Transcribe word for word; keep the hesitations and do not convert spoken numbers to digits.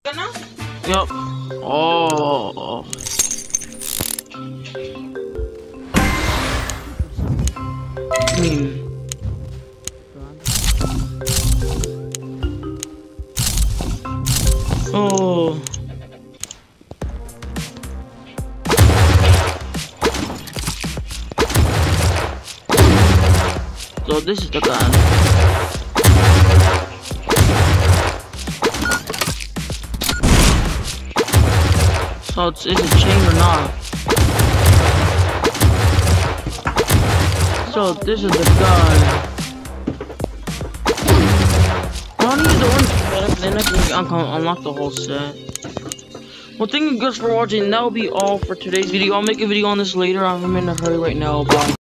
Yup. Oh. Hmm. Oh. So this is the gun. So it's, is it chain or not? So this is the gun. I don't need the orange set, then I can unlock the whole set. Well, thank you guys for watching. That'll be all for today's video. I'll make a video on this later. I'm in a hurry right now. Bye.